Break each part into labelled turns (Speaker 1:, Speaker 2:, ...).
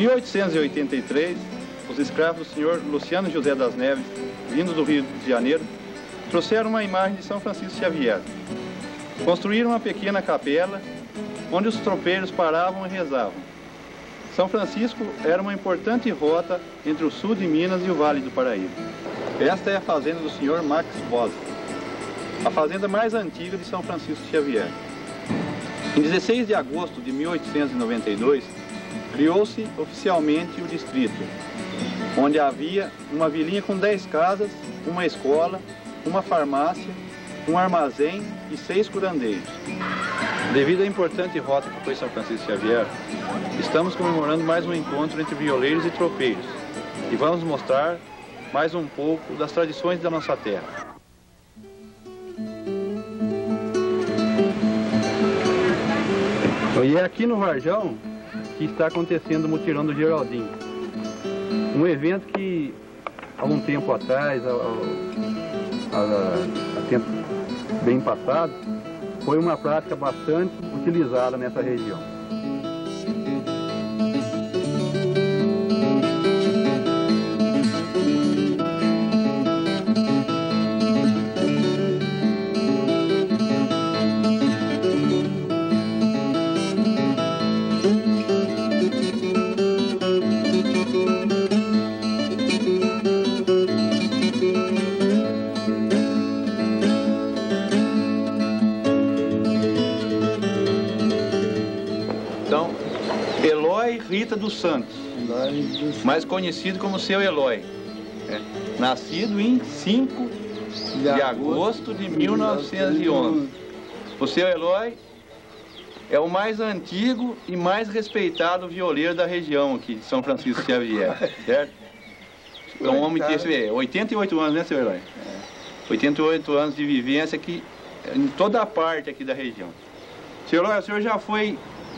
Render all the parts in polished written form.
Speaker 1: 1883, os escravos do senhor Luciano José das Neves, vindos do Rio de Janeiro, trouxeram uma imagem de São Francisco Xavier. Construíram uma pequena capela, onde os tropeiros paravam e rezavam. São Francisco era uma importante rota entre o sul de Minas e o Vale do Paraíba. Esta é a fazenda do senhor Max Bosa, a fazenda mais antiga de São Francisco Xavier. Em 16 de agosto de 1892, criou-se oficialmente o distrito, onde havia uma vilinha com 10 casas, uma escola, uma farmácia, um armazém e 6 curandeiros. Devido à importante rota que foi São Francisco Xavier, estamos comemorando mais um encontro entre violeiros e tropeiros e vamos mostrar mais um pouco das tradições da nossa terra. E é aqui no Varjão que está acontecendo o mutirão do Geraldinho. Um evento que, há um tempo atrás, há tempo bem passado, foi uma prática bastante utilizada nessa região. Rita dos Santos, mais conhecido como seu Eloy, nascido em 5 de agosto de 1911. O seu Eloy é o mais antigo e mais respeitado violeiro da região aqui de São Francisco Xavier, certo? É um homem que tem 88 anos, né, seu Eloy? 88 anos de vivência aqui em toda a parte aqui da região. Seu Eloy, o senhor já foi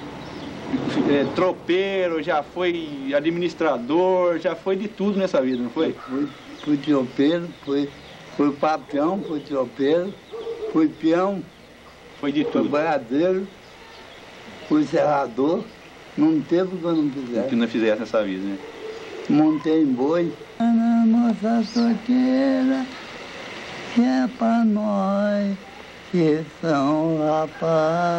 Speaker 1: tropeiro, já foi administrador, já foi de tudo nessa vida, não foi?
Speaker 2: Fui tropeiro, fui patrão, fui tropeiro, fui peão,
Speaker 1: foi de tudo.
Speaker 2: Fui boiadeiro, fui serrador, não teve o que eu não fizesse.
Speaker 1: Que não fizesse nessa vida, né?
Speaker 2: Montei em boi. Ana, moça solteira, que é pra nós. Que são rapaz.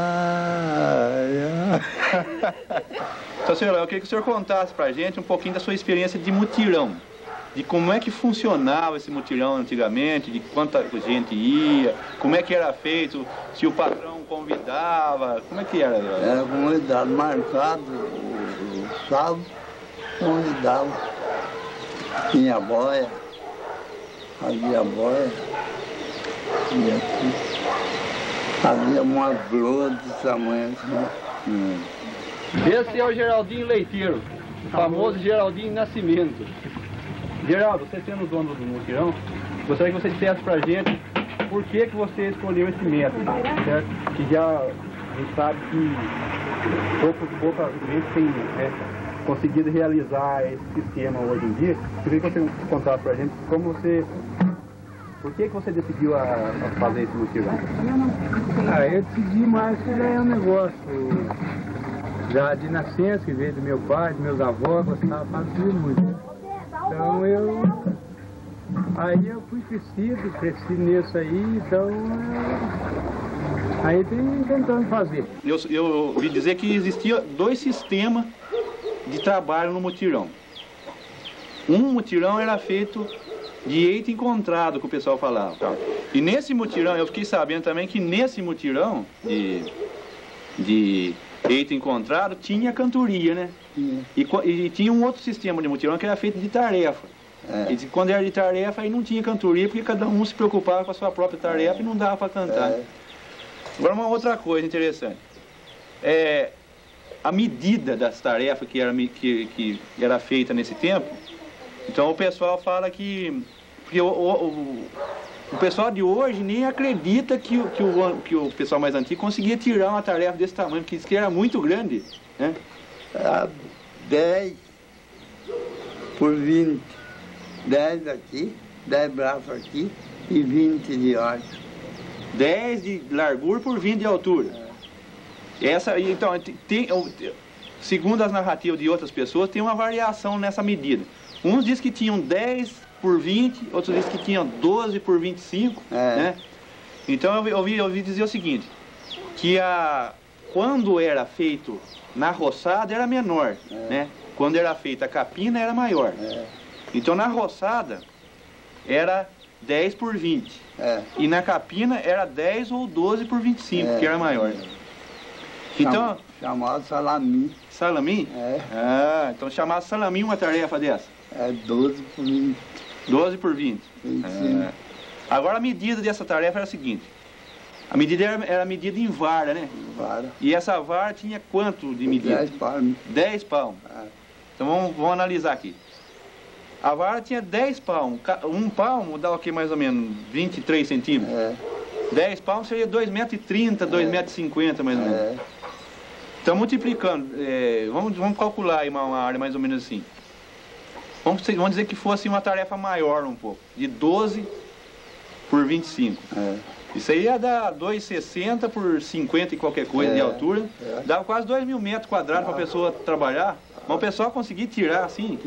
Speaker 1: Então, senhor, eu queria que o senhor contasse pra gente um pouquinho da sua experiência de mutirão. De como é que funcionava esse mutirão antigamente, de quanta gente ia, como é que era feito, se o patrão convidava, como é que era?
Speaker 2: Era convidado, marcado, o sábado, convidava. Tinha boia, havia boia, e assim. Havia uma broa desse tamanho assim.
Speaker 1: Esse é o Geraldinho Leiteiro, o famoso Geraldinho Nascimento. Geraldo, você sendo o dono do mutirão, gostaria que você dissesse pra gente por que você escolheu esse método, certo? Que já a gente sabe que pouca gente tem conseguido realizar esse sistema hoje em dia. Eu queria que você contasse pra gente como você... Por que você decidiu a fazer esse mutirão?
Speaker 3: Eu decidi mais que é um negócio já de nascença, que veio do meu pai, dos meus avós, gostava de fazer muito. Então aí eu fui cresci nisso aí, então aí tem tentando fazer.
Speaker 1: Eu ouvi dizer que existia 2 sistemas de trabalho no mutirão. Um mutirão era feito de eito encontrado, que o pessoal falava. E nesse mutirão, eu fiquei sabendo também que nesse mutirão de eito encontrado tinha cantoria, né? E tinha um outro sistema de mutirão que era feito de tarefa. E quando era de tarefa, aí não tinha cantoria, porque cada um se preocupava com a sua própria tarefa e não dava para cantar. Agora, uma outra coisa interessante. A medida das tarefas que era feita nesse tempo, então o pessoal fala que o pessoal de hoje nem acredita que o pessoal mais antigo conseguia tirar uma tarefa desse tamanho, porque diz que era muito grande, né?
Speaker 2: 10 por 20. 10 aqui, 10 braços aqui e 20 de alto. 10
Speaker 1: de largura por 20 de altura. Então, segundo as narrativas de outras pessoas, tem uma variação nessa medida. Uns dizem que tinham 10 por 20, outros dizem que tinham 12 por 25, né? Então eu ouvi dizer o seguinte, que quando era feito na roçada era menor, né? Quando era feita a capina era maior. Então na roçada era 10 por 20. E na capina era 10 ou 12 por 25, que era maior. Então,
Speaker 2: chamado salamim.
Speaker 1: Salamim? Então chamado salamim uma tarefa dessa?
Speaker 2: 12 por 20.
Speaker 1: 12 por 20.
Speaker 2: 25.
Speaker 1: Agora a medida dessa tarefa era a seguinte. A medida era medida em vara, né?
Speaker 2: Vara.
Speaker 1: E essa vara tinha quanto de medida?
Speaker 2: 10 palmos.
Speaker 1: 10 palmos. Então vamos analisar aqui. A vara tinha 10 palmos. Um palmo dá o que mais ou menos? 23 centímetros? 10 palmos seria 2,30 metros, 2,50 metros mais ou menos. Então multiplicando, vamos calcular aí uma área mais ou menos assim. Vamos dizer que fosse uma tarefa maior um pouco, de 12 por 25. Isso aí ia dar 2,60 por 50 e qualquer coisa de altura. Dava quase 2.000 metros quadrados para a pessoa trabalhar. Mas o pessoal conseguia tirar assim?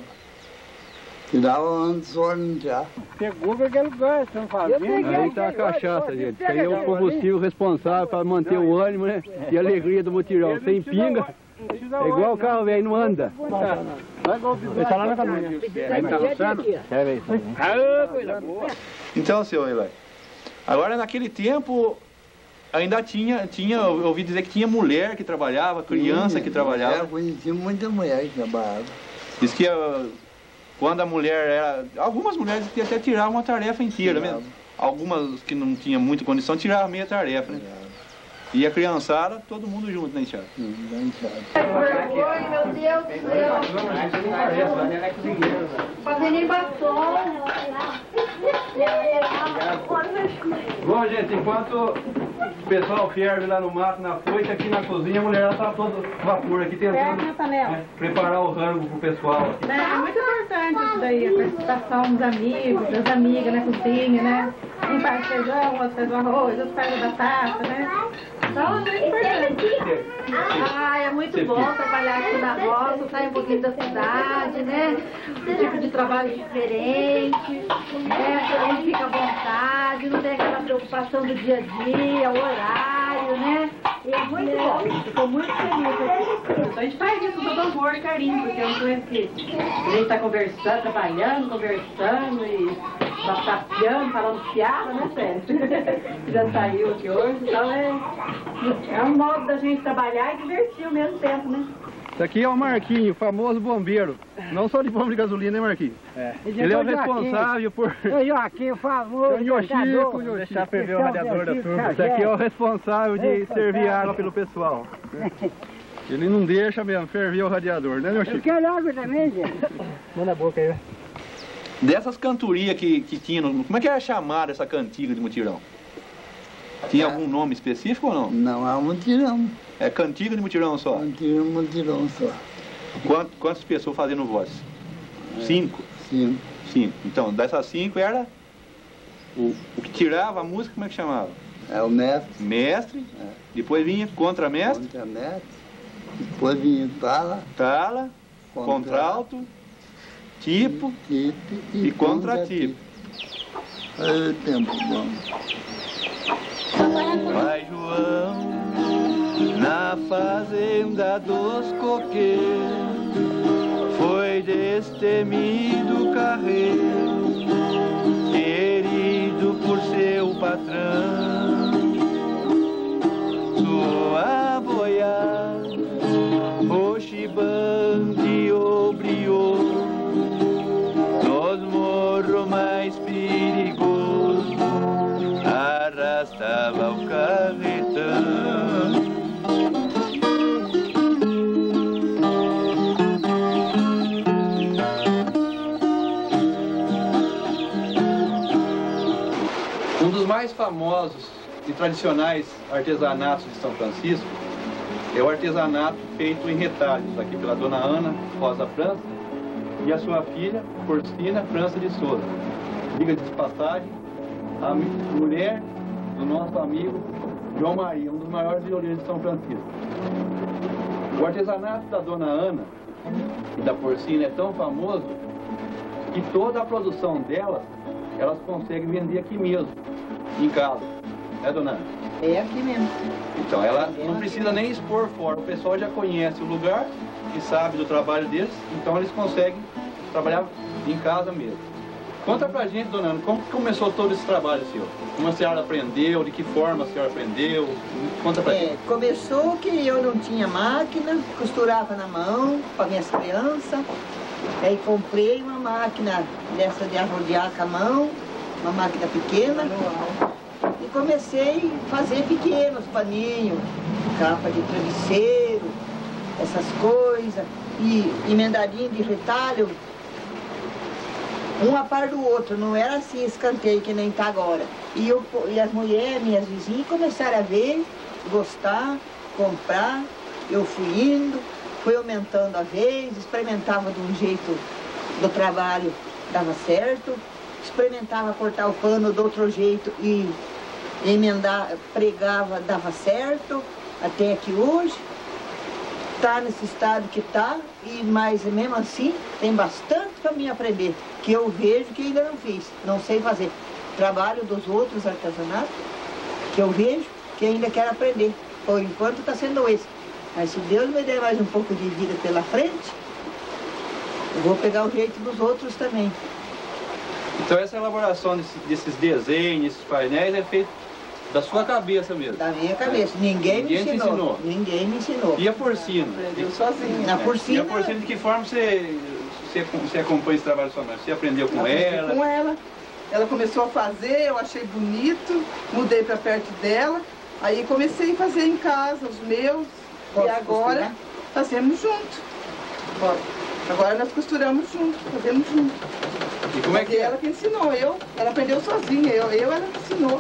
Speaker 2: Tirava antes do ônibus já.
Speaker 3: Pegou aquele gás, estão fazendo. Aí tá a cachaça, gente. Aí é o combustível responsável para manter o ânimo, né? E a alegria do mutirão. Sem pinga, é igual o carro velho, não anda. Ele tá lá na caminha. Aí tá lançando? Coisa boa.
Speaker 1: Então, senhor Eli, agora naquele tempo ainda tinha, eu ouvi dizer que tinha mulher que trabalhava, criança que trabalhava.
Speaker 2: Eu conheci muita mulher que trabalhava.
Speaker 1: Diz que quando a mulher era... Algumas mulheres que até tiravam uma tarefa inteira mesmo. Algumas que não tinham muita condição tiravam meia tarefa, né? E a criançada, todo mundo junto na enxada.
Speaker 4: Oi, meu Deus do céu. Fazendo nem batom.
Speaker 3: Bom, gente, enquanto o pessoal ferve lá no mato, na foice, aqui na cozinha, a mulher está todo vapor aqui tentando preparar o rango pro pessoal.
Speaker 5: É muito importante isso daí, a participação dos amigos, das amigas na cozinha, né? Um faz feijão, outro faz o arroz, outro faz a batata, né? Então é muito importante.
Speaker 4: É muito bom trabalhar aqui na roça, sair um pouquinho da cidade, né? Um tipo de trabalho diferente, né? A gente fica à vontade, não tem aquela preocupação do dia a dia, o horário, né? E é muito bom, estou muito feliz aqui.
Speaker 5: A gente faz isso com todo amor e carinho, porque eu não conheço isso. A gente está conversando, trabalhando, conversando e tapeando, falando piada, né, sério? Já saiu aqui hoje, então é um modo da gente trabalhar e divertir ao mesmo tempo, né?
Speaker 3: Isso aqui é o Marquinho, famoso bombeiro. Não só de bomba de gasolina, hein, Marquinho? Ele é o responsável por...
Speaker 6: O Joaquim, o famoso...
Speaker 3: Yoshiko. Deixar ferver o radiador da turma. Esse aqui é o responsável de servir água pelo pessoal. Ele não deixa mesmo ferver o radiador, né, Yoshiko?
Speaker 6: Eu quero água também, gente.
Speaker 3: Manda a boca aí.
Speaker 1: Dessas cantorias que tinha, como é que era chamada essa cantiga de mutirão? Tinha algum nome específico ou não?
Speaker 2: Não, é um mutirão.
Speaker 1: É cantiga de mutirão só?
Speaker 2: Mutirão só.
Speaker 1: Quantas pessoas fazendo voz? 5?
Speaker 2: 5.
Speaker 1: 5. Então, dessas 5 era o que tirava a música, como é que chamava?
Speaker 2: É o mestre.
Speaker 1: Mestre, depois vinha contramestre.
Speaker 2: Contramestre. Depois vinha
Speaker 1: tala, contralto, tipo e contratipo.
Speaker 2: É tempo bom.
Speaker 1: Pai João, na fazenda dos coqueiros, foi destemido carreiro, querido por seu patrão. Sua boiada, roxibante obriou, nos morros mais perigosos, arrastava o carretão. Um dos mais famosos e tradicionais artesanatos de São Francisco é o artesanato feito em retalhos, aqui pela dona Ana Rosa França e a sua filha, Porcina França de Souza. Diga de passagem, a mulher do nosso amigo João Maria, um dos maiores violinistas de São Francisco. O O artesanato da Dona Ana e da Porcina é tão famoso que toda a produção delas, elas conseguem vender aqui mesmo, em casa. É, Dona Ana?
Speaker 6: É aqui mesmo.
Speaker 1: Então, ela não precisa nem expor fora. O pessoal já conhece o lugar e sabe do trabalho deles, então eles conseguem trabalhar em casa mesmo. Conta pra gente, Dona Ana, como que começou todo esse trabalho seu? Como a senhora aprendeu, de que forma a senhora aprendeu? Conta pra gente.
Speaker 6: Começou que eu não tinha máquina, costurava na mão para minhas crianças. Aí comprei uma máquina dessa de arrodear com a mão, uma máquina pequena. E comecei a fazer pequenos paninhos, capa de travesseiro, essas coisas, e emendadinho de retalho, um a par do outro, não era assim escanteio que nem tá agora. E as mulheres, minhas vizinhas, começaram a ver, gostar, comprar, eu fui indo, fui aumentando a vez, experimentava de um jeito do trabalho, dava certo, experimentava cortar o pano do outro jeito e emendar, pregava, dava certo, até que hoje está nesse estado que está, mas mesmo assim tem bastante para mim aprender, que eu vejo que ainda não fiz, não sei fazer. Trabalho dos outros artesanatos, que eu vejo que ainda quero aprender. Por enquanto está sendo esse. Mas se Deus me der mais um pouco de vida pela frente, eu vou pegar o jeito dos outros também.
Speaker 1: Então essa elaboração desses desenhos, esses painéis é feito da sua cabeça mesmo?
Speaker 6: Da minha cabeça. Ninguém me ensinou. Ninguém me ensinou.
Speaker 1: E a Porcina?
Speaker 6: Aprendeu sozinha. Na Porcina...
Speaker 1: E a Porcina, de que forma você acompanha esse trabalho da sua mãe? Você aprendeu com ela?
Speaker 7: Com ela. Ela começou a fazer, eu achei bonito, mudei para perto dela. Aí comecei a fazer em casa os meus. E agora fazemos junto. Agora nós costuramos junto, fazemos junto.
Speaker 1: E como é que
Speaker 7: ela que ensinou, ela aprendeu sozinha, ela que ensinou.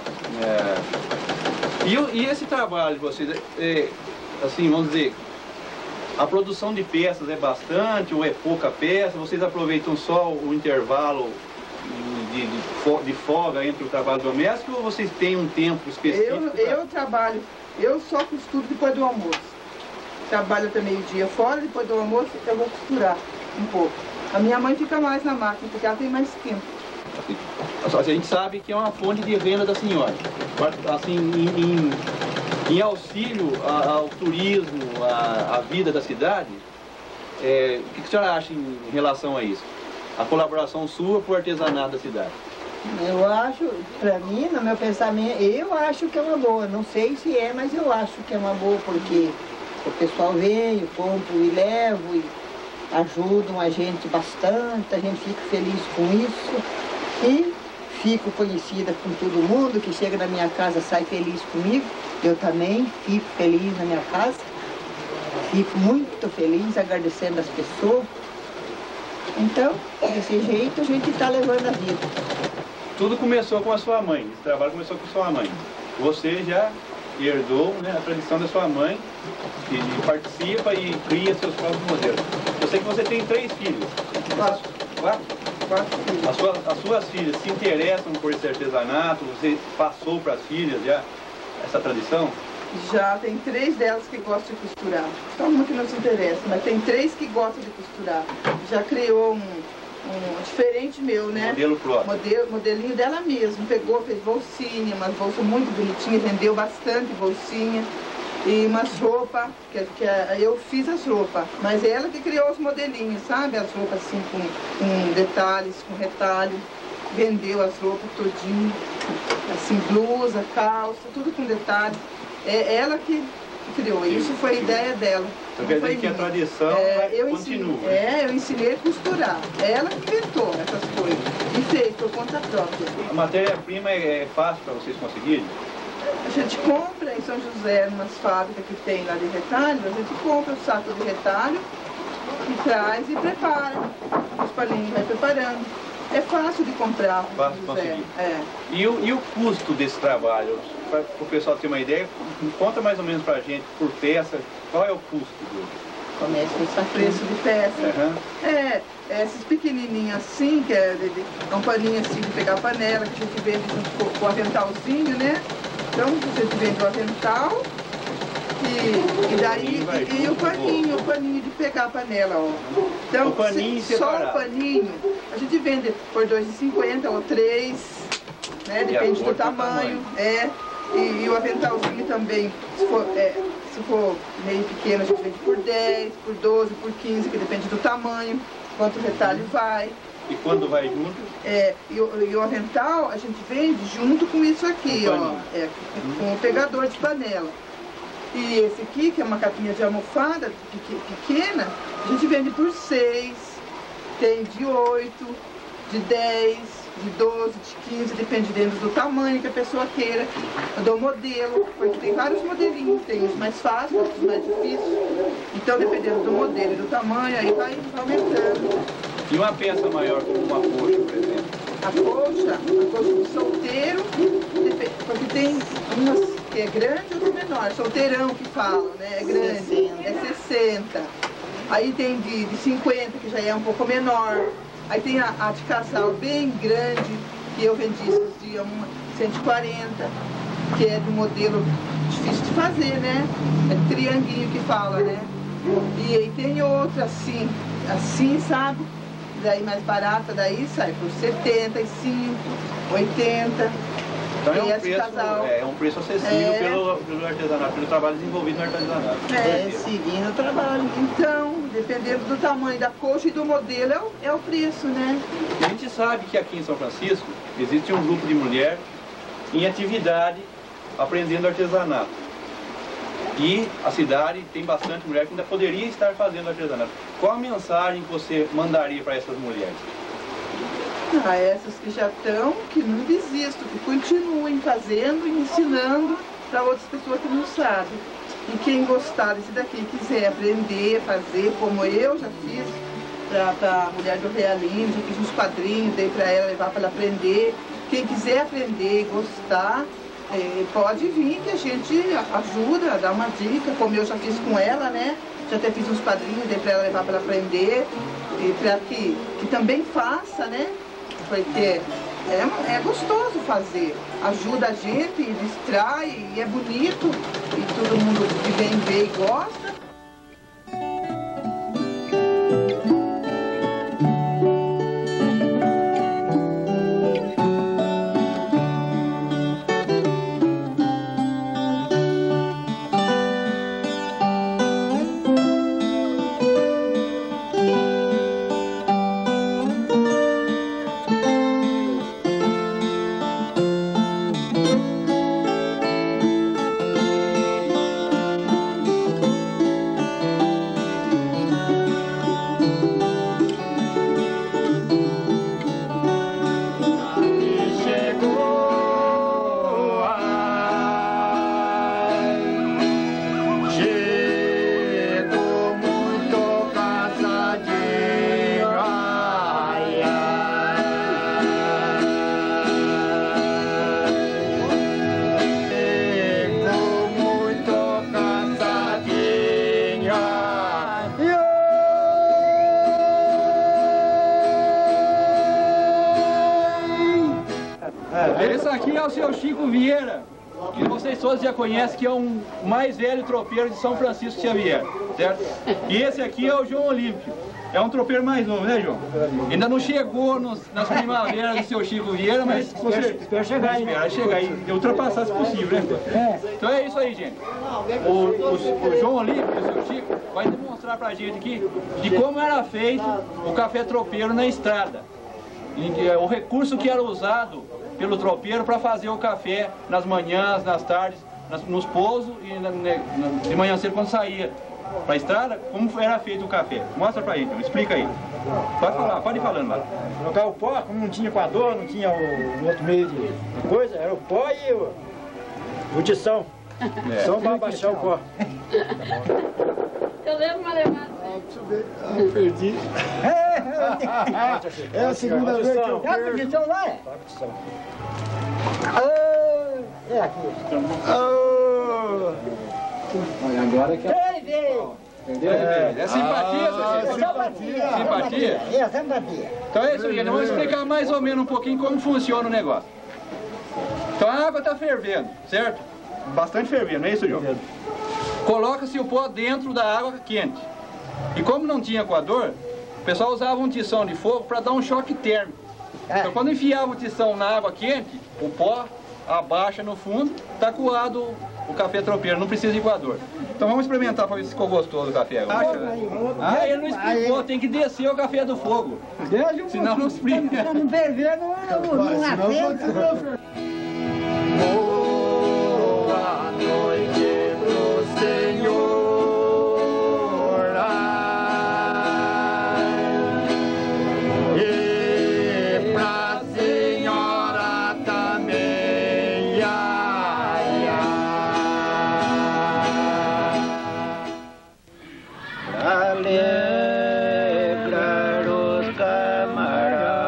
Speaker 1: E esse trabalho de vocês, assim, vamos dizer, a produção de peças é bastante ou é pouca peça? Vocês aproveitam só o intervalo de folga entre o trabalho doméstico ou vocês têm um tempo específico?
Speaker 7: Eu só costuro depois do almoço. Trabalho até meio-dia fora, depois do almoço eu vou costurar um pouco. A minha mãe fica mais na máquina, porque ela tem mais tempo.
Speaker 1: A gente sabe que é uma fonte de renda da senhora. Assim, em auxílio ao turismo, à vida da cidade, o que a senhora acha em relação a isso? A colaboração sua para o artesanato da cidade?
Speaker 6: Eu acho, para mim, no meu pensamento, eu acho que é uma boa. Não sei se é, mas eu acho que é uma boa, porque o pessoal vem, eu compro e levo, e ajudam a gente bastante, a gente fica feliz com isso. E fico conhecida com todo mundo que chega na minha casa, sai feliz comigo. Eu também fico feliz na minha casa. Fico muito feliz, agradecendo as pessoas. Então, desse jeito a gente está levando a vida.
Speaker 1: Tudo começou com a sua mãe, esse trabalho começou com a sua mãe. Você já herdou, né, a tradição da sua mãe, e participa e cria seus próprios modelos. Eu sei que você tem 3 filhos. 4 filhos. As suas filhas se interessam por esse artesanato? Você passou para as filhas já essa tradição?
Speaker 7: Já tem 3 delas que gostam de costurar. Só uma que não se interessa, mas tem 3 que gostam de costurar. Já criou um diferente meu, né?
Speaker 1: Modelo próprio.
Speaker 7: Modelinho dela mesmo. Pegou, fez bolsinha, umas bolsas muito bonitinhas, vendeu bastante bolsinha. E umas roupas, que eu fiz as roupas. Mas é ela que criou os modelinhos, sabe? As roupas assim com detalhes, com retalho. Vendeu as roupas todinho. Assim, blusa, calça, tudo com detalhes. É ela que criou, isso foi a ideia dela.
Speaker 1: Então quer dizer que a tradição continua.
Speaker 7: Eu ensinei a costurar. Ela que inventou essas coisas e fez por conta própria.
Speaker 1: A matéria-prima é fácil para vocês conseguirem?
Speaker 7: A gente compra em São José, umas fábricas que tem lá de retalho, a gente compra o saco de retalho e traz e prepara. Os paninhos vai preparando. É fácil de comprar.
Speaker 1: Fácil de conseguir. E o custo desse trabalho? Para o pessoal ter uma ideia, conta mais ou menos para a gente, por peça, qual é o custo dele?
Speaker 6: Começa a
Speaker 7: preço de peça. Esses pequenininhos assim, que é um paninho assim de pegar a panela, que a gente vende junto com o aventalzinho, né? Então a gente vende o avental E daí, e o paninho de pegar a panela, ó. Então,
Speaker 1: o paninho
Speaker 7: só o paninho, a gente vende por R$2,50 ou R$3, né? Depende do tamanho. E o aventalzinho também, se for meio pequeno, a gente vende por 10, por 12, por 15, que depende do tamanho, quanto retalho vai.
Speaker 1: E quando vai junto?
Speaker 7: E o avental a gente vende junto com isso aqui, ó, com o pegador de panela. E esse aqui, que é uma capinha de almofada pequena, a gente vende por 6, tem de 8, de 10, de 12, de 15, dependendo do tamanho que a pessoa queira, do modelo, porque tem vários modelinhos, tem os mais fáceis, outros mais difíceis. Então, dependendo do modelo e do tamanho, aí vai aumentando.
Speaker 1: E uma peça maior, como uma coxa, por exemplo?
Speaker 7: A coxa do solteiro, porque tem umas que é grande e outras menor, solteirão que falam, né? É grande, é 60. Aí tem de 50, que já é um pouco menor. Aí tem a de casal bem grande, que eu vendi esses dias, uma 140, que é do modelo difícil de fazer, né? É trianguinho que fala, né? E aí tem outra assim, sabe? Daí mais barata, daí sai por 75, 80.
Speaker 1: Então é um preço acessível pelo artesanato, pelo trabalho desenvolvido no artesanato.
Speaker 6: Seguindo o trabalho.
Speaker 7: Então, dependendo do tamanho da coxa e do modelo, é o preço, né?
Speaker 1: A gente sabe que aqui em São Francisco existe um grupo de mulheres em atividade aprendendo artesanato. E a cidade tem bastante mulher que ainda poderia estar fazendo artesanato. Qual a mensagem que você mandaria para essas mulheres?
Speaker 7: Essas que já estão, que não desistam, que continuem fazendo e ensinando para outras pessoas que não sabem. E quem gostar desse daqui, quiser aprender a fazer, como eu já fiz para a mulher do Realinho, já fiz uns quadrinhos, dei para ela, levar para ela aprender. Quem quiser aprender e gostar, pode vir que a gente ajuda, dá uma dica, como eu já fiz com ela, né? Já até fiz uns quadrinhos, dei para ela levar para ela aprender, e para que também faça, né? Porque é gostoso fazer, ajuda a gente, e distrai, e é bonito, e todo mundo que vem ver e gosta.
Speaker 3: Esse aqui é o seu Chico Vieira, que vocês todos já conhecem, que é o mais velho tropeiro de São Francisco Xavier, certo? E esse aqui é o João Olímpio, é um tropeiro mais novo, né, João? Ainda não chegou nas primaveras do seu Chico Vieira, mas espera chegar e ultrapassar se possível, né? Então é isso aí, gente. O João Olímpio, o seu Chico, vai demonstrar pra gente aqui de como era feito o café tropeiro na estrada. O recurso que era usado pelo tropeiro para fazer o café nas manhãs, nas tardes, nos pousos e de manhã cedo quando saía para a estrada, como era feito o café. Mostra para ele, explica aí. Pode falar, pode ir falando lá.
Speaker 8: Colocar o pó, como não tinha coador, não tinha o outro meio de coisa, era o pó e o tição. Só para baixar o pó.
Speaker 4: Eu lembro uma levada.
Speaker 8: Perdi. É a segunda vez que eu perco.
Speaker 6: É tição lá, é? É aqui.
Speaker 3: Olha, agora que é simpatia, simpatia?
Speaker 6: É, simpatia.
Speaker 3: Então é isso aí, nós vamos explicar mais ou menos um pouquinho como funciona o negócio. Então a água está fervendo, certo? Bastante fervendo, não é isso, João?
Speaker 1: coloca-se o pó dentro da água quente. E como não tinha coador, o pessoal usava um tição de fogo para dar um choque térmico. Então quando enfiava o tição na água quente, o pó abaixa no fundo, está coado o café tropeiro, não precisa de coador. Então vamos experimentar para ver se ficou gostoso o café agora. Ele não explicou, tem que descer o café do fogo. Senão não explica.
Speaker 6: Se não ferver, não aceita.
Speaker 9: Boa noite pro Senhor, e pra senhora também, pra alegrar os camaradas.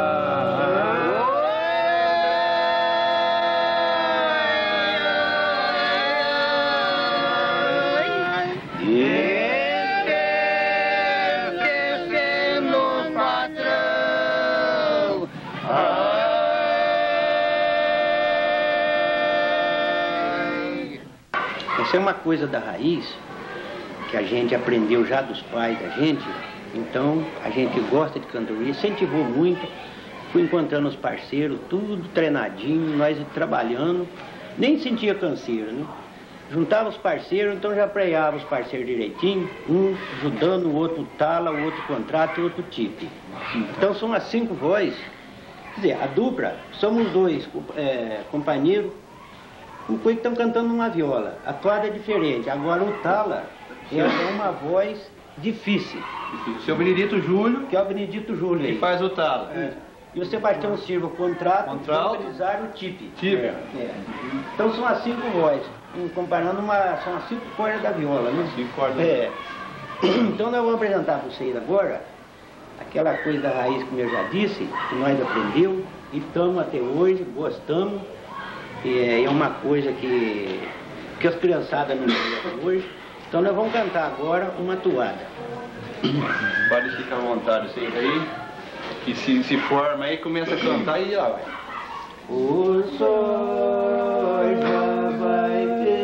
Speaker 10: Essa é uma coisa da raiz que a gente aprendeu já dos pais da gente, então a gente gosta de cantoria, incentivou muito, fui encontrando os parceiros, tudo treinadinho, nós trabalhando, nem sentia canseira, né? Juntava os parceiros, então já preava os parceiros direitinho, um ajudando, o outro tala, o outro contrata e o outro tipe. Então são as 5 vozes, quer dizer, a dupla, somos 2 companheiros, que estão cantando uma viola. A toada é diferente. Agora o tala é uma voz difícil.
Speaker 1: O seu Benedito Júlio.
Speaker 10: Que é o Benedito Júlio aí.
Speaker 1: Que faz o tala.
Speaker 10: E o Sebastião Silva, o contrato, e o Belisário, o tipe. Então são as 5 vozes. Comparando, são as 5 cordas da viola, né?
Speaker 1: 5 cordas.
Speaker 10: Então nós vamos apresentar para vocês agora aquela coisa da raiz, como eu já disse, que nós aprendeu e estamos até hoje, gostamos. É uma coisa que as criançadas não gostam hoje. Então nós vamos cantar agora uma toada.
Speaker 1: Pode ficar à vontade, vocês aí. E se forma aí, começa a cantar e lá vai.
Speaker 10: O sol já vai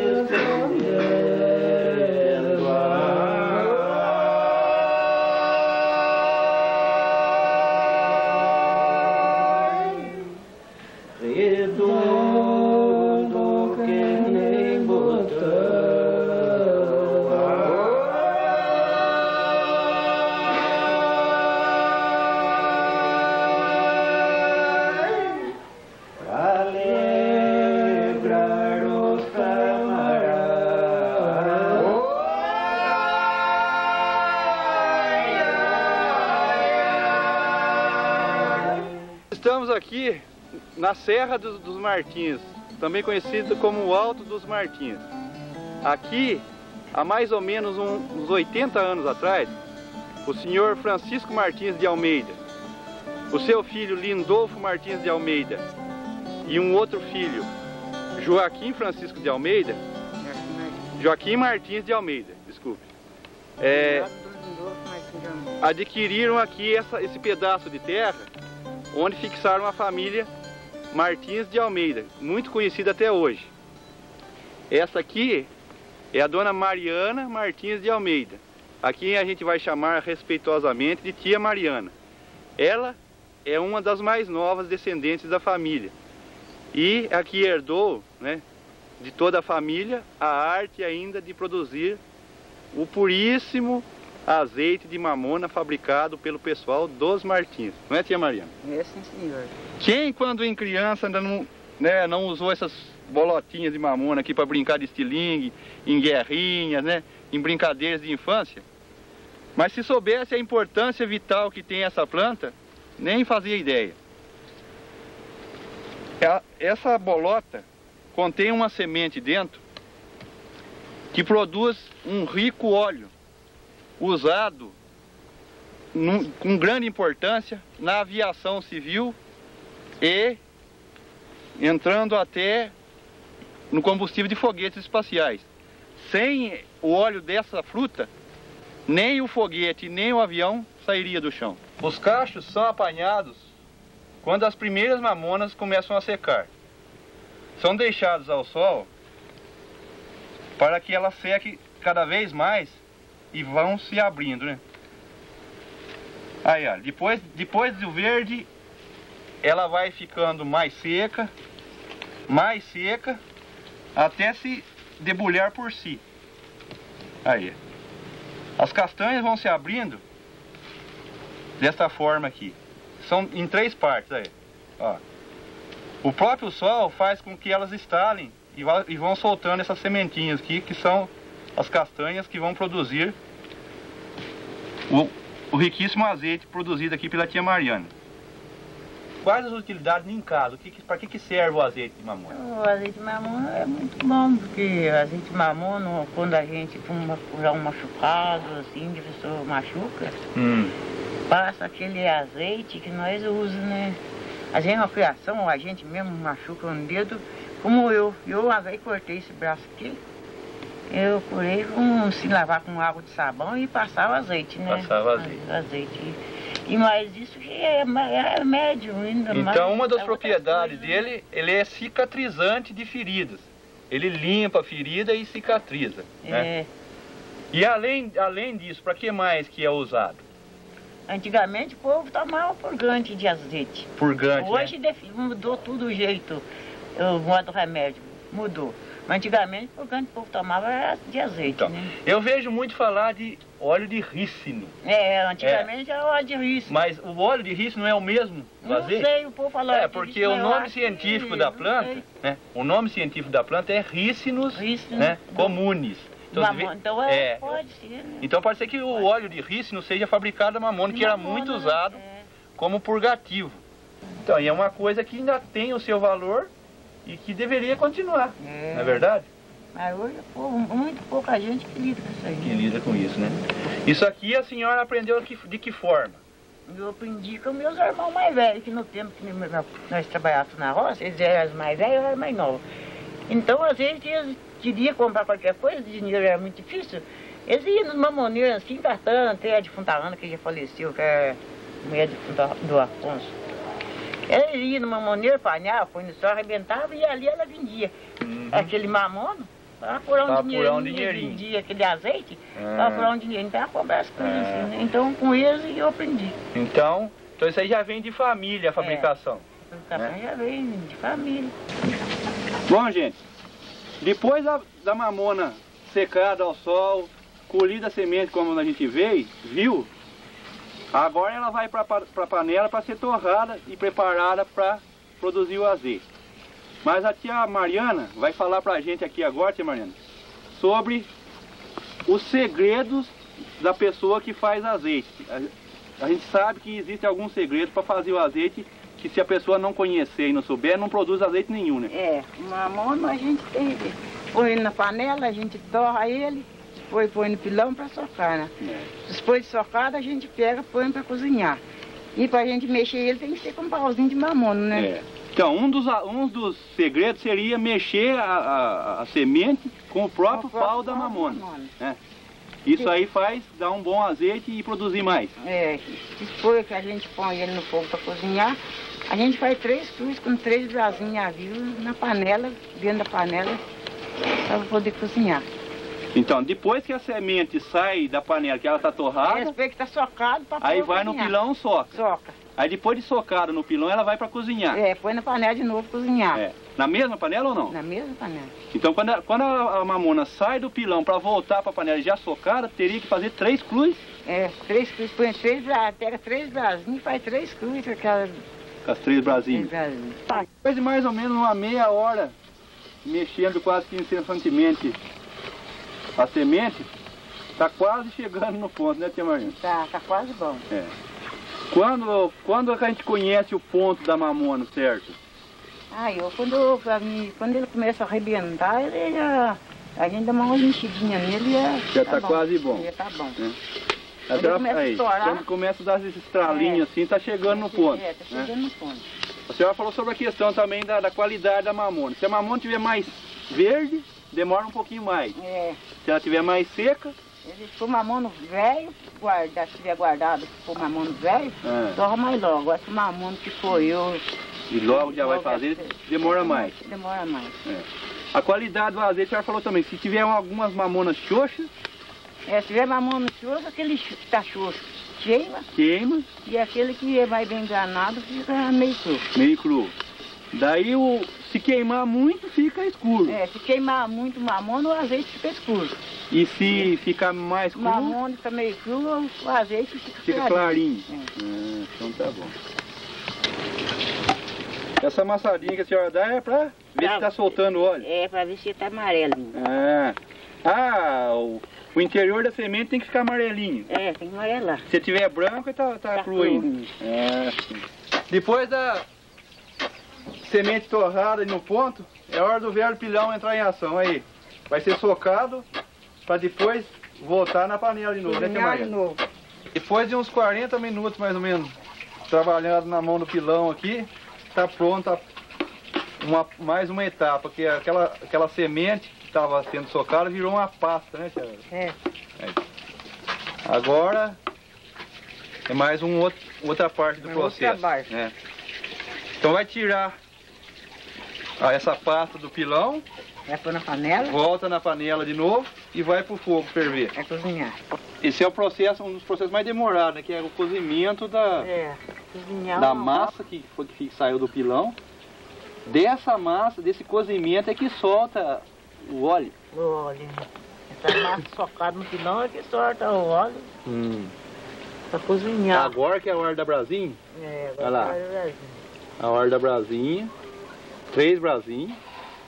Speaker 10: descendendo redondo que nem botão.
Speaker 1: Estamos aqui na Serra dos Martins, também conhecido como o Alto dos Martins. Aqui, há mais ou menos uns 80 anos atrás, o senhor Francisco Martins de Almeida, o seu filho Lindolfo Martins de Almeida e um outro filho, Joaquim Francisco de Almeida, Joaquim Martins de Almeida, desculpe, adquiriram aqui esse pedaço de terra, onde fixaram a família Martins de Almeida, muito conhecida até hoje. Essa aqui é a dona Mariana Martins de Almeida. Aqui a gente vai chamar respeitosamente de tia Mariana. Ela é uma das mais novas descendentes da família. E aqui herdou, né, de toda a família, a arte ainda de produzir o puríssimo azeite de mamona fabricado pelo pessoal dos Martins. Não é, tia Mariana?
Speaker 6: É, sim, senhor.
Speaker 1: Quem, quando em criança, ainda não usou essas bolotinhas de mamona aqui para brincar de estilingue, em guerrinhas, né, em brincadeiras de infância? Mas se soubesse a importância vital que tem essa planta, nem fazia ideia. Essa bolota contém uma semente dentro que produz um rico óleo, usado com grande importância na aviação civil e entrando até no combustível de foguetes espaciais. Sem o óleo dessa fruta, nem o foguete, nem o avião sairia do chão. Os cachos são apanhados quando as primeiras mamonas começam a secar. São deixados ao sol para que ela seque cada vez mais e vão se abrindo, né? Aí, ó, depois do verde, ela vai ficando mais seca, até se debulhar por si. Aí, as castanhas vão se abrindo desta forma aqui. São em 3 partes, aí, ó. O próprio sol faz com que elas estalem e vão soltando essas sementinhas aqui, que são as castanhas que vão produzir o riquíssimo azeite produzido aqui pela tia Mariana. Quais as utilidades em casa? Para que serve o azeite de mamona?
Speaker 11: O azeite de mamona é muito bom, porque o azeite de mamona, quando a gente curar um machucado, assim, que a pessoa machuca, passa aquele azeite que nós usamos, né? A gente na criação, a gente mesmo machuca um dedo, como eu uma vez cortei esse braço aqui, eu curei se lavar com água de sabão e passar o azeite, né?
Speaker 1: Passava
Speaker 11: azeite. E mais isso que é médio ainda mais.
Speaker 1: Então uma das propriedades dele, ele é cicatrizante de feridas. Ele limpa a ferida e cicatriza. Né? E além disso, para que mais que é usado?
Speaker 11: Antigamente o povo tomava purgante de azeite.
Speaker 1: Purgante,
Speaker 11: hoje mudou tudo o jeito, o modo remédio, mudou. Mas antigamente o purgante o povo tomava de azeite, então, né?
Speaker 1: Eu vejo muito falar de óleo de rícino.
Speaker 11: Antigamente era óleo de rícino.
Speaker 1: Mas o óleo de rícino não é o mesmo do azeite?
Speaker 11: Não sei, o povo falava
Speaker 1: porque o nome científico da planta, né? O nome científico da planta é Ricinus, né? Comunis.
Speaker 11: Então pode ser, né?
Speaker 1: Então pode ser que o óleo de rícino seja fabricado da mamona, que era muito usado como purgativo. Então, e é uma coisa que ainda tem o seu valor e que deveria continuar, não é verdade?
Speaker 11: Mas hoje muito pouca gente que lida com isso aí.
Speaker 1: Que lida com isso, né? Isso aqui a senhora aprendeu de que forma?
Speaker 11: Eu aprendi com meus irmãos mais velhos, que no tempo que nós trabalhávamos na roça, eles eram os mais velhos, eu era mais nova. Então, às vezes, eles queriam comprar qualquer coisa, o dinheiro era muito difícil, eles iam nos mamoneiros, assim, catando, até a de Fontalana, que já faleceu, que é mulher do Afonso. Ela ia no mamoneiro, apanhava, põe no sol, arrebentava e ali ela vendia aquele mamono para furar um dinheirinho. Vendia aquele azeite para furar um dinheirinho, para comprar as coisas assim, né? Então com eles eu aprendi.
Speaker 1: Então isso aí já vem de família, a fabricação.
Speaker 11: A fabricação já vem de família.
Speaker 1: Bom, gente, depois da mamona secada ao sol, colhida a semente como a gente viu, agora ela vai para a panela para ser torrada e preparada para produzir o azeite. Mas a tia Mariana vai falar para a gente aqui agora, tia Mariana, sobre os segredos da pessoa que faz azeite. A gente sabe que existe algum segredo para fazer o azeite, que se a pessoa não conhecer e não souber, não produz azeite nenhum, né?
Speaker 11: Mamona a gente põe na panela, a gente torra ele, depois põe no pilão para socar, né? Depois de socado a gente pega e põe para cozinhar. E para a gente mexer ele tem que ser com um pauzinho de mamona, né?
Speaker 1: Então, um dos segredos seria mexer a semente com o próprio pau da mamona. Né? Isso aí dá um bom azeite e produzir mais.
Speaker 11: Depois que a gente põe ele no fogo para cozinhar, a gente faz 3 cruzes com 3 brasinhos a vivo na panela, dentro da panela, para poder cozinhar.
Speaker 1: Então, depois que a semente sai da panela, que ela está torrada...
Speaker 11: Depois que está socado, para
Speaker 1: aí vai cozinhar. No pilão, soca. Aí depois de socada no pilão, ela vai para cozinhar.
Speaker 11: Põe na panela de novo cozinhar.
Speaker 1: Na mesma panela ou não?
Speaker 11: Na mesma panela.
Speaker 1: Então, quando a mamona sai do pilão para voltar para a panela já socada, teria que fazer 3 cruzes?
Speaker 11: 3 cruzes, põe 3 brasinhos, pega 3 brasinhos e faz 3 cruzes com aquela...
Speaker 1: Com as 3 brasinhos. Depois de mais ou menos uma meia hora, mexendo quase que incessantemente a semente, está quase chegando no ponto, né, tia Mariana?
Speaker 11: Tá quase bom.
Speaker 1: Quando a gente conhece o ponto da mamona, certo?
Speaker 11: Quando ele começa a arrebentar, a gente dá uma mexidinha nele e
Speaker 1: já está quase bom.
Speaker 11: Já está bom.
Speaker 1: Quando começa a dar esses estralinhos assim, está chegando no ponto.
Speaker 11: Está chegando no ponto.
Speaker 1: A senhora falou sobre a questão também da qualidade da mamona. Se a mamona tiver mais verde, demora um pouquinho mais. Se ela tiver mais seca...
Speaker 11: Se for mamono velho, se tiver guardado, se for mamono velho, torra mais logo. Agora se o mamono que foi eu...
Speaker 1: E logo já vai fazer, demora mais.
Speaker 11: Demora mais.
Speaker 1: A qualidade do azeite, a senhora falou também, se tiver algumas mamonas xoxas...
Speaker 11: Se tiver mamona xoxa, aquele que tá xoxo queima.
Speaker 1: Queima.
Speaker 11: E aquele que vai bem enganado fica meio cru.
Speaker 1: Meio cru. Daí, se queimar muito, fica escuro.
Speaker 11: Se queimar muito mamona, o azeite fica escuro.
Speaker 1: E se ficar mais cru...
Speaker 11: Mamona fica meio cru, o azeite
Speaker 1: fica clarinho. Então tá bom. Essa amassadinha que a senhora dá é pra ver se tá soltando óleo?
Speaker 11: Pra ver se tá amarelinho.
Speaker 1: O interior da semente tem que ficar amarelinho.
Speaker 11: Tem que amarelar.
Speaker 1: Se tiver branco, tá cru ainda. Sim. Depois da semente torrada e no ponto, é hora do velho pilão entrar em ação. Aí, vai ser socado para depois voltar na panela de novo, né, tia Maria? Depois de uns 40 minutos, mais ou menos, trabalhando na mão do pilão aqui, tá pronta mais uma etapa, que é aquela semente que estava sendo socada virou uma pasta, né, tia? Agora é mais outra parte do processo. Então vai tirar essa pasta do pilão.
Speaker 11: Vai pôr na panela.
Speaker 1: Volta na panela de novo e vai pro fogo ferver.
Speaker 11: Vai cozinhar.
Speaker 1: Esse é um dos processos mais demorados, né? Que é o cozimento da massa que saiu do pilão. Dessa massa, desse cozimento é que solta o óleo.
Speaker 11: O óleo. Essa massa socada no pilão é que solta o óleo. Pra cozinhar.
Speaker 1: Agora que é a hora da brasinha?
Speaker 11: Agora
Speaker 1: lá.
Speaker 11: é a hora da brasinha.
Speaker 1: A hora da brasinha. 3 brasinhas.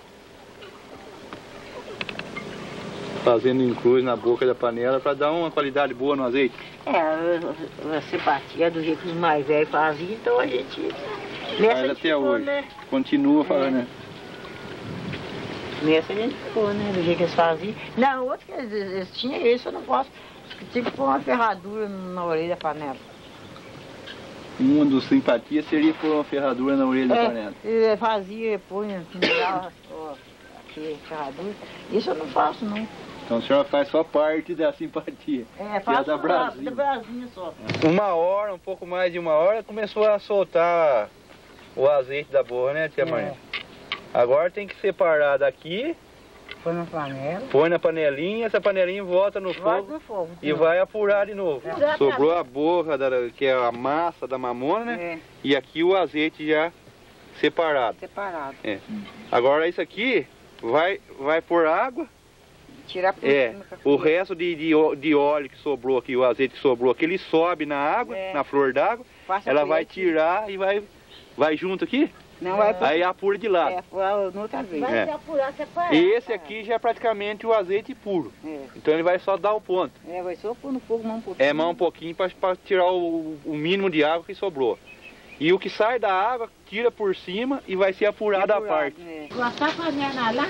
Speaker 1: Fazendo inclus na boca da panela para dar uma qualidade boa no azeite.
Speaker 11: A simpatia do jeito que os mais velhos faziam, então a gente...
Speaker 1: Faz até hoje. Né? Continua falando, né?
Speaker 11: Nessa a gente ficou, né? Do jeito que eles faziam. Não, outro que eles tinham isso, eu não posso. Tinha que pôr uma ferradura na orelha da panela.
Speaker 1: Uma dos simpatias seria pôr uma ferradura na orelha da panela.
Speaker 11: Fazia, punha, ferradura. Isso eu não faço, não.
Speaker 1: Então a senhora faz só parte da simpatia.
Speaker 11: Faço
Speaker 1: da brasinha.
Speaker 11: Da brasinha só.
Speaker 1: Um pouco mais de uma hora, começou a soltar o azeite da borra, né, tia Maria? Agora tem que separar daqui.
Speaker 11: Põe na panela.
Speaker 1: Põe na panelinha, essa panelinha volta no fogo. E vai apurar de novo. Sobrou a borra, que é a massa da mamona, né? E aqui o azeite já separado. Agora isso aqui vai por água.
Speaker 11: Tirar por cima.
Speaker 1: O resto de óleo que sobrou aqui, o azeite que sobrou aqui, ele sobe na água, na flor d'água. Ela vai tirar e vai junto aqui.
Speaker 11: Não vai
Speaker 1: aí apura de lado.
Speaker 11: Outra vez.
Speaker 4: Vai se apurar separado.
Speaker 1: E esse aqui já é praticamente o azeite puro. Então ele vai só dar o ponto.
Speaker 11: Vai só pôr no fogo mais um pouquinho.
Speaker 1: Mais um pouquinho para tirar o mínimo de água que sobrou. E o que sai da água, tira por cima e vai ser apurado à parte.
Speaker 4: Botar a panela lá.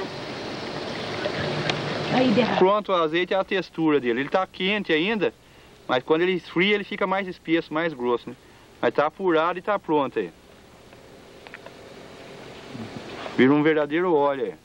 Speaker 1: Pronto, o azeite é a textura dele. Ele está quente ainda, mas quando ele esfria ele fica mais espesso, mais grosso, né? Mas está apurado e está pronto aí. Vira um verdadeiro óleo aí.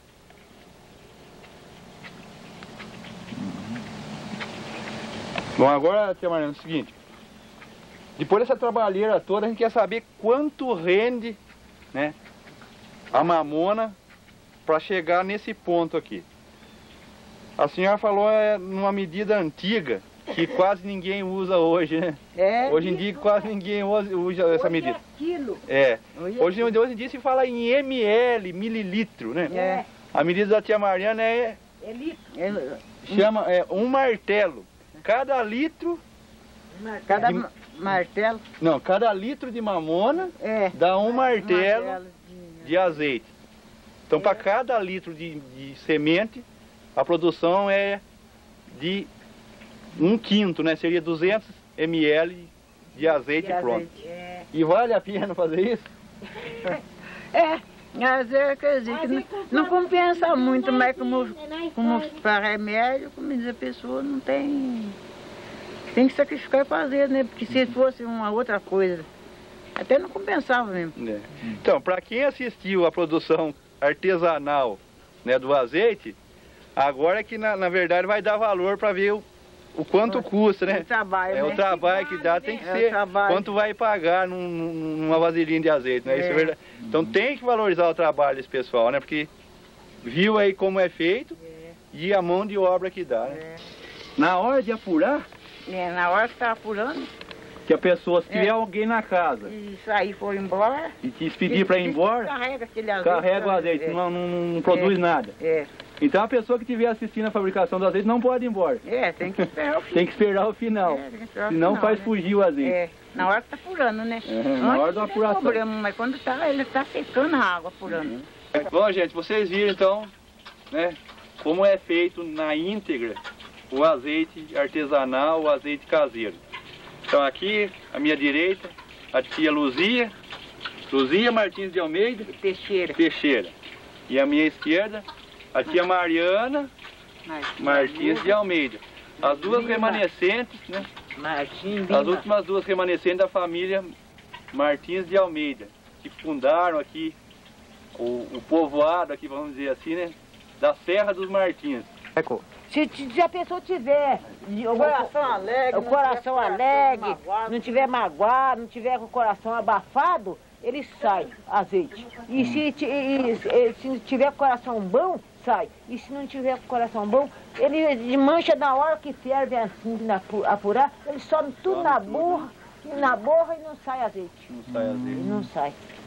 Speaker 1: Bom, agora, tia Mariana, é o seguinte. Depois dessa trabalheira toda, a gente quer saber quanto rende, né, a mamona para chegar nesse ponto aqui. A senhora falou numa medida antiga, que quase ninguém usa hoje, né? Hoje em dia quase ninguém usa essa medida.
Speaker 4: Quilo.
Speaker 1: Hoje em dia se fala em ml, mililitro, né? A medida da tia Mariana é litro. Chama um martelo. Cada litro...
Speaker 11: Martelo?
Speaker 1: Não, cada litro de mamona dá um martelo de azeite. Então para cada litro de semente, a produção é de 1/5, né? Seria 200 ml de azeite pronto. E vale a pena fazer isso?
Speaker 11: Às vezes, quer dizer, que não compensa muito, mas como para remédio, como diz a pessoa, não tem... Tem que sacrificar e fazer, né? Porque se fosse uma outra coisa, até não compensava mesmo.
Speaker 1: Então, para quem assistiu a produção artesanal, né, do azeite, agora é que na verdade vai dar valor para ver o quanto custa, né? O trabalho que dá tem que ser quanto vai pagar numa vasilhinha de azeite, né? Isso é verdade. Então tem que valorizar o trabalho desse pessoal, né? Porque viu aí como é feito e a mão de obra que dá, né? Na hora de apurar,
Speaker 11: Na hora que tá apurando,
Speaker 1: que a pessoa, se tiver alguém na casa
Speaker 11: e sair for embora,
Speaker 1: e te pedir para ir embora,
Speaker 11: carrega aquele azeite.
Speaker 1: carrega o azeite, não produz nada. Então a pessoa que estiver assistindo a fabricação do azeite não pode ir embora.
Speaker 11: Tem que esperar o final.
Speaker 1: Tem que esperar o final. Senão faz fugir o azeite.
Speaker 11: Na hora que tá apurando, né?
Speaker 1: Na hora da apuração.
Speaker 11: Não tem problema, mas quando ele tá secando a água apurando.
Speaker 1: Bom, gente, vocês viram então, né, como é feito na íntegra o azeite artesanal, o azeite caseiro. Então aqui, à minha direita, a tia Luzia Martins de Almeida Teixeira. E à minha esquerda, a tia Mariana Martins de Almeida. As duas remanescentes, né? As últimas duas remanescentes da família Martins de Almeida, que fundaram aqui o povoado, aqui, vamos dizer assim, né? Da Serra dos Martins.
Speaker 11: Se a pessoa tiver o coração alegre, não tiver magoado, não tiver com o coração abafado, ele sai azeite. E se tiver com o coração bom, sai. E se não tiver com o coração bom, ele mancha na hora que ferve assim, apurar, ele some tudo na borra e não sai azeite.
Speaker 1: Não sai azeite.
Speaker 11: Não sai.